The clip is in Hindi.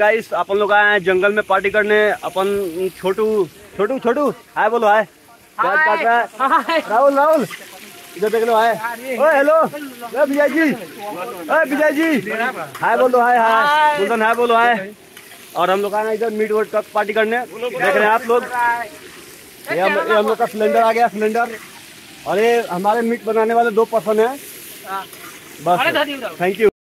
गाइस अपन लोग आए हैं जंगल में पार्टी करने। अपन छोटू हाय बोलो हाय। राहुल इधर देख लो हाय। ओए हेलो विजय जी हाय बोलो हाय बुलदन हाय बोलो हाय। और हम लोग आए हैं इधर मीट वर्ल्ड कप पार्टी करने। देख रहे हैं आप लोग, ये हम लोग का सिलेंडर आ गया सिलेंडर। और ये हमारे मीट बनाने वाले 2 पर्सन हैं बस। Thank you.